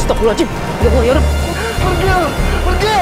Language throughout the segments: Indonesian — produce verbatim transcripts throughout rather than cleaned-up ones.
Astagfirullahaladzim. Ya Allah, ya Rabb. Pergi, pergi.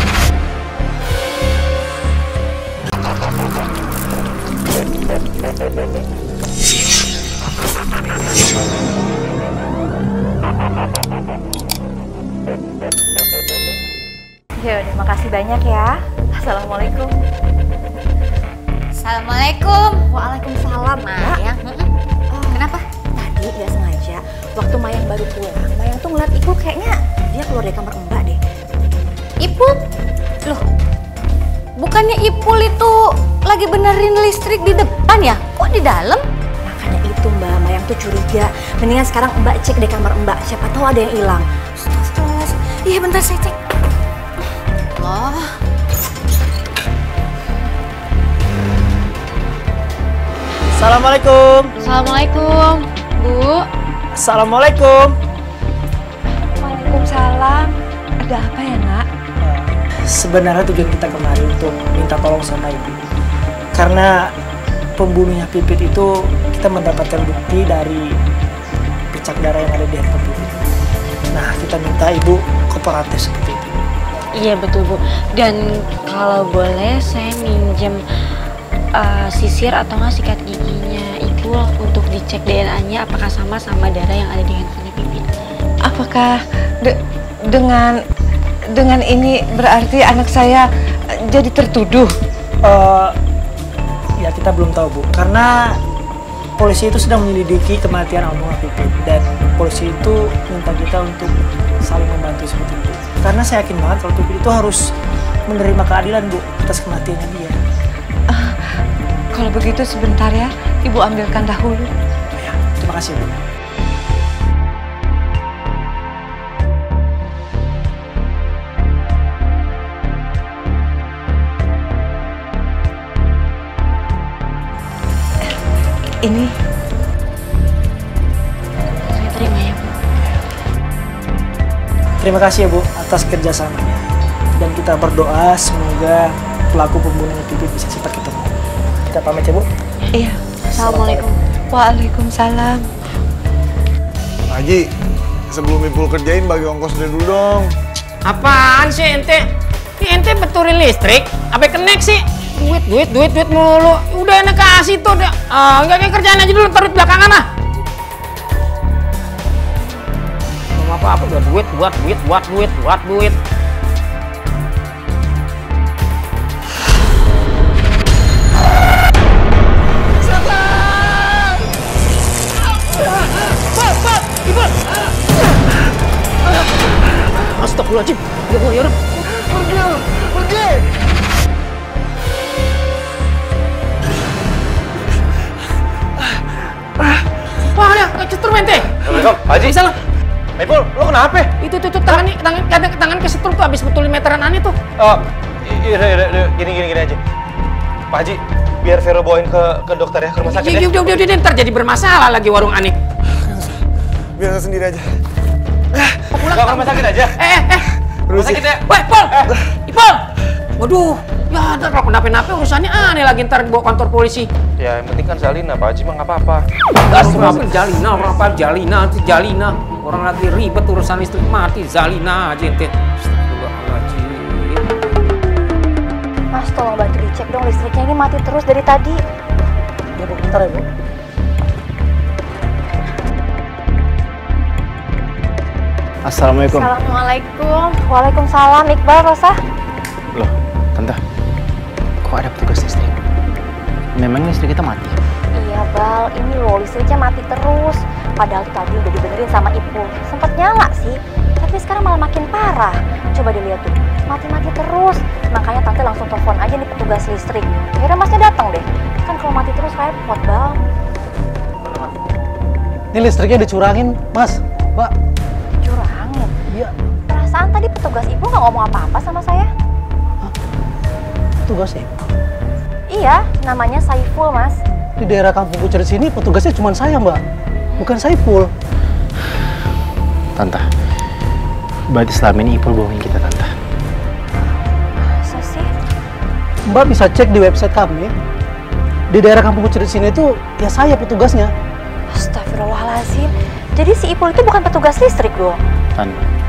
Ya udah, makasih banyak ya. Assalamualaikum. Assalamualaikum. Waalaikumsalam. Mayang. Oh, kenapa? Tadi nggak sengaja, waktu Mayang baru pulang, Mayang tuh ngeliat Ipul kayaknya dia keluar dari kamar Mbak deh. Ipul? Loh, bukannya Ipul itu lagi benerin listrik di depan ya? Kok di dalam? Makanya itu Mbak, Mayang tuh curiga. Mendingan sekarang Mbak cek deh kamar Mbak, siapa tahu ada yang hilang. Astagfirullahaladzim. Iya bentar saya cek. Oh. Assalamualaikum. Assalamualaikum, Bu. Assalamualaikum. Waalaikumsalam. Ada apa ya, Nak? Sebenarnya tujuan kita kemari untuk minta tolong sama Ibu. Karena pembunuhnya Pipit itu kita mendapatkan bukti dari bercak darah yang ada di handphone Pipit. Nah, kita minta Ibu kooperatif seperti itu. Iya betul Bu. Dan kalau boleh saya minjem uh, sisir atau nggak sikat giginya Ibu untuk dicek D N A-nya apakah sama sama darah yang ada di handphone Pipit. Apakah de dengan dengan ini berarti anak saya jadi tertuduh? Uh, ya kita belum tahu Bu, karena polisi itu sedang menyelidiki kematian almarhum Pipit dan polisi itu minta kita untuk saling membantu seperti itu. Karena saya yakin banget kalau Pipit itu harus menerima keadilan Bu atas kematiannya dia. Uh, kalau begitu sebentar ya, Ibu ambilkan dahulu. Ya, terima kasih Bu. Ini Saya terima ya Bu. Terima kasih ya Bu atas kerjasamanya. Dan kita berdoa semoga pelaku pembunuhnya Pipit bisa cepat ketemu. Kita pamit ya Bu. iya. Assalamualaikum. Waalaikumsalam. Haji, sebelum Ipul kerjain bagi ongkos dulu dong. Apaan sih ente? Ini ente betulin listrik? Apa connect sih? Duit, duit, duit, duit mulu. Udah enak kasih tuh. Udah. Uh, enggak kayak kerjaan aja dulu, taruh belakangan lah. Belum apa-apa, buat duit, buat duit, buat duit, buat duit. Astagfirullahaladzim. Ya Allah, ya Rabb. Pergi, pergi. Wah, ada kesetrum ente. Assalamualaikum, Pak Haji. Salam. Ipul, lo kenapa? Itu tuh, tuh tangan nih, tangan tangan, tangan kesetrum tuh habis betulin meteran aneh tuh. Oh, iya, iya, iya, gini, gini, gini aja. Pak Haji, biar Vero bawain ke ke dokter ya, ke rumah sakit ya. Udah, udah, udah, udah, ntar jadi bermasalah lagi warung aneh. Biar saya sendiri aja. Pulang Ke rumah sakit aja. Eh, eh, eh. Rumah sakit ya. Woi, Pol! Ipol! Waduh, ya ntar kalau kenapa-napa urusannya aneh lagi ntar bawa kantor polisi. Ya, yang penting kan Zalina, Pak Haji mah nggak apa-apa. Apa Jalina, orang apa Jalina, itu Jalina. Orang lagi ribet urusan listrik mati, Zalina aja ente. Astagfirullahaladzim. Mas, tolong bantu dicek dong listriknya, ini mati terus dari tadi. Ya Bu, bentar ya Bu. Assalamualaikum. Assalamualaikum. Waalaikumsalam. Iqbal, Rosa. Loh, Tante, kok ada petugas listrik? Memang listrik kita mati? Iya, Bal. Ini loh, listriknya mati terus. Padahal tadi udah dibenerin sama Ipul. Sempet nyala sih, tapi sekarang malah makin parah. Coba dilihat tuh, mati-mati terus. Makanya Tante langsung telepon aja nih petugas listrik. Yaudah, Masnya datang deh. Kan kalau mati terus repot, Bal. Ini listriknya dicurangin, Mas, Mbak. Curangin? Iya. Perasaan tadi petugas Ibu nggak ngomong apa-apa sama saya. Hah? Petugasnya? Iya, namanya Saiful, Mas. Di daerah Kampung Kucer sini petugasnya cuma saya, Mbak. Bukan Saiful. Tante, berarti selama ini Ipul bohongin kita, Tante. Masa sih? Mbak bisa cek di website kami. Di daerah Kampung Kucer sini itu ya saya petugasnya. Astagfirullahaladzim. Jadi si Ipul itu bukan petugas listrik dong? Tante,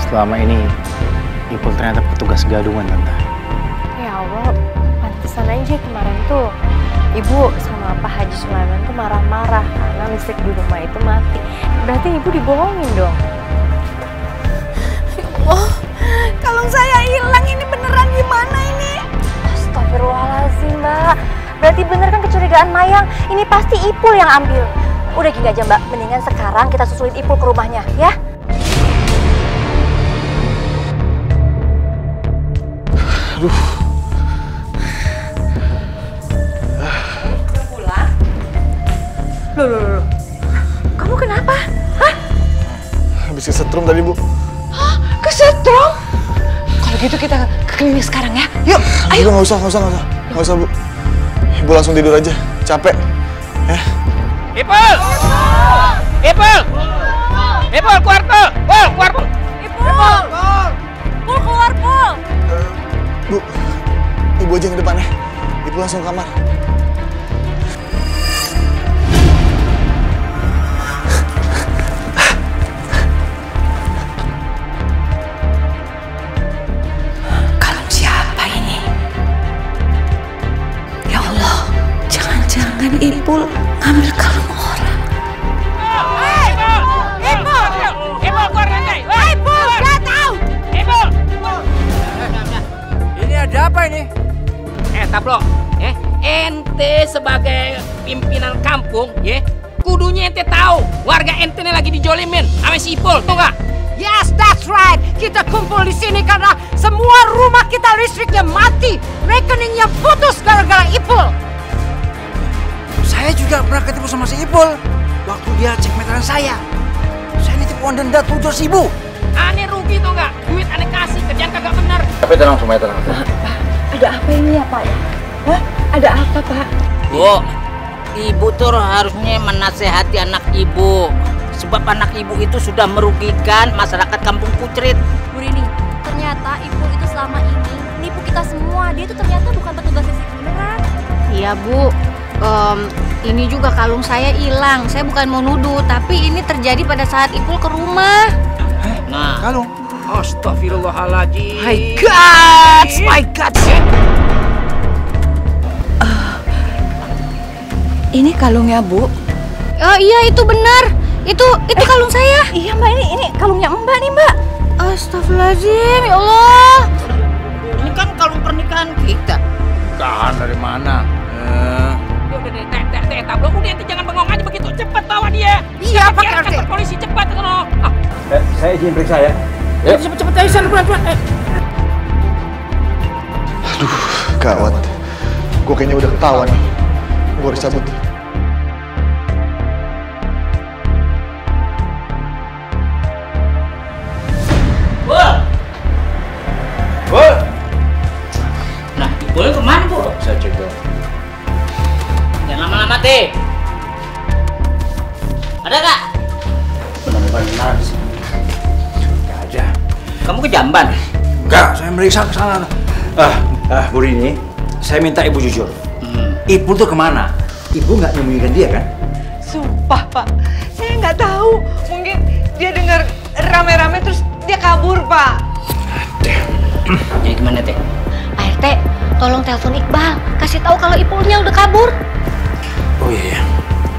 selama ini Ipul ternyata petugas gadungan, Tante. Ya Allah, pantesan aja kemarin tuh Ibu sama Pak Haji Sulaiman tuh marah-marah karena listrik di rumah itu mati. Berarti Ibu dibohongin dong. Ya Allah, kalung saya hilang, ini beneran gimana ini? Astagfirullahaladzim, Mbak. Berarti bener kan kecurigaan Mayang, ini pasti Ipul yang ambil. Udah gini aja Mbak, mendingan sekarang kita susulin Ipul ke rumahnya, ya? Aduh. Pulang? Loh, loh, loh. Kamu kenapa? Hah? Habis kesetrum tadi, Bu. Hah? Kesetrum? Kalau gitu kita ke klinik sekarang ya. Yuk, ayo. Nggak usah, nggak usah, nggak usah. Nggak usah, Bu. Ibu langsung tidur aja, capek. Ya. Ipul! Ipul! Ipul, keluar, Pul! Pul, keluar, Pul! Ipul! Pul, keluar, Pul! Bu, Ibu aja yang ke depan ya. Ibu langsung ke kamar. Kalung siapa ini? Ya Allah, jangan-jangan Ipul ambil kalung orang. Ipul! Ipul! Ipul, keluar lantai! Ipul, nggak tahu! Ipul! Ini ada apa ini? Eh, Taplo, eh, ente sebagai pimpinan kampung, ya, kudunya ente tahu warga ente ini lagi dijolimin sama si Ipul, tuh nggak? Yes, that's right. Kita kumpul di sini karena semua rumah kita listriknya mati. Rekeningnya putus gara-gara Ipul. Saya juga pernah ketemu sama si Ipul waktu dia cek meteran saya. Saya nitip uang denda tujuh ratus ribu. Aneh rugi tuh nggak? Duit aneh kasih, kerjaan kagak bener. Tapi tenang semuanya, tenang. Ada apa ini ya Pak ya? Hah? Ada apa Pak? Bu, ibu tuh harusnya menasehati anak ibu. Sebab anak ibu itu sudah merugikan masyarakat kampung Pucrit. Bu Rini, ternyata Ipul itu selama ini nipu kita semua. Dia itu ternyata bukan petugas listrik beneran. Iya Bu, um, ini juga kalung saya hilang. Saya bukan mau nuduh, tapi ini terjadi pada saat Ipul ke rumah. Nah, Kalung. Astagfirullahaladzim. My God, my God. Uh, ini kalungnya Bu. Oh iya, itu benar. Itu itu kalung saya. Iya Mbak, ini ini kalungnya Mbak nih Mbak. Astagfirullahaladzim, ya Allah. ini kan kalung pernikahan kita. Kan dari mana? Eh, Udah deh, teh, teh, teh, Taplo, udah ente jangan bengong aja begitu. Cepat bawa dia. Iya, Pak Biar R T. kantor polisi cepat ke sono. Ah, Eh, saya izin periksa ya. cepet, cepet, cepet, ayo sana, pelan-pelan. Eh. Aduh, gawat. Gue kayaknya udah ketahuan nih. Gue harus cabut. Bu! Bu! Nah, boleh kemana, Bu? Saya cek dulu. Jangan lama-lama, Teh. Ada nggak? Benar-benar sih. nggak ada. Kamu ke Jamban? Enggak, saya meriksa ke sana. Ah, ah, Bu Rini, saya minta Ibu jujur. Hmm. Ipul tuh kemana? Ibu nggak menyembunyikan dia kan? Sumpah Pak, saya nggak tahu. Mungkin dia dengar rame-rame terus dia kabur Pak. Jadi gimana, Teh? Pak R T, tolong telepon Iqbal. Kasih tahu kalau Ipulnya udah kabur. Oh iya, iya.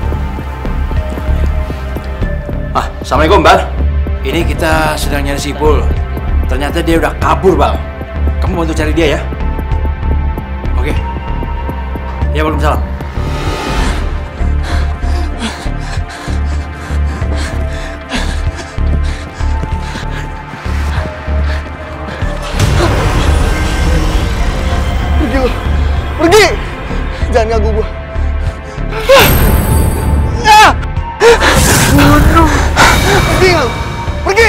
Ah, Assalamualaikum, Bal. Ini kita sedang nyari si Ipul. Ternyata dia udah kabur, Bal. Kamu bantu cari dia ya. Oke. Ya, waalaikumsalam. Pergi lo. Pergi. Jangan ganggu gue. Ah! Bunuh. Pergi lo. Pergi.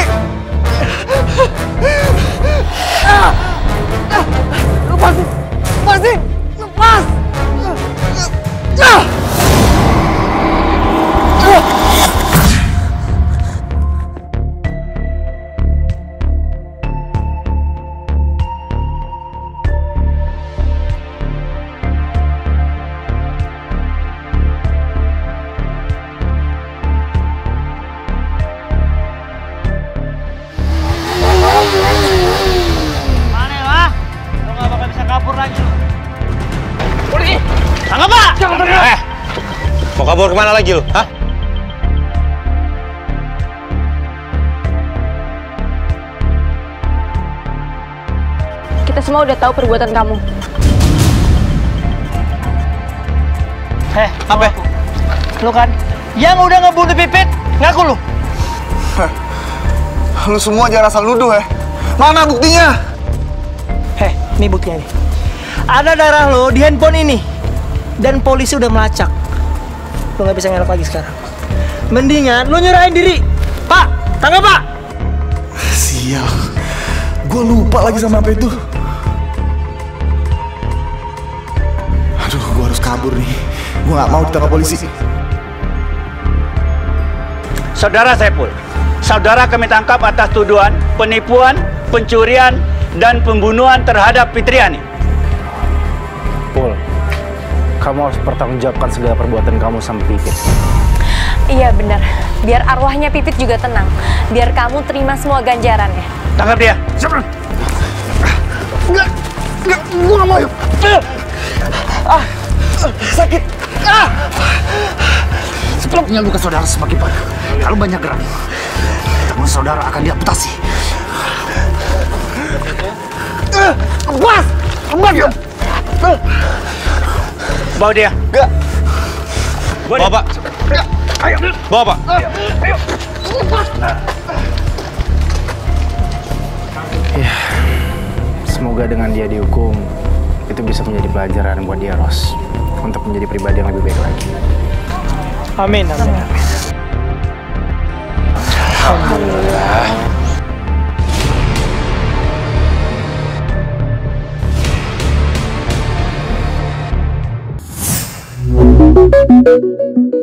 Ah! Ah! Lepasin. Lepasin. Lepas. Ah! Ah! Tangkap, Pak! Eh, mau kabur kemana lagi lu? Hah? Kita semua udah tahu perbuatan kamu. Heh, apa? Lu kan yang udah ngebunuh Pipit, ngaku lu. Lu semua jangan asal nuduh ya. Mana buktinya? Heh, ini buktinya nih. Ada darah lo di handphone ini. Dan polisi udah melacak. Lo nggak bisa ngelak lagi sekarang. Mendingan lo nyerahin diri. Pak, tangkap Pak. Sial. Gue lupa lagi sama apa itu. Aduh, gue harus kabur nih. Gue nggak mau ditangkap polisi. Saudara Saiful, saudara kami tangkap atas tuduhan penipuan, pencurian, dan pembunuhan terhadap Fitriani. Pul, kamu harus bertanggungjawabkan segala perbuatan kamu sama Pipit. Iya benar, biar arwahnya Pipit juga tenang. Biar kamu terima semua ganjarannya. Tangkap dia. Enggak, enggak, gue nggak mau. Ah, sakit. Ah. Sepertinya luka saudara semakin parah. Kalau banyak gerak, tangan saudara akan diamputasi. Bas, bas. Bawa dia. Enggak. Bawa, Pak. Ayo. Bawa, Pak. Ayo. Ya, semoga dengan dia dihukum, itu bisa menjadi pelajaran buat dia, Ros. Untuk menjadi pribadi yang lebih baik lagi. Amin, amin, amin. Alhamdulillah.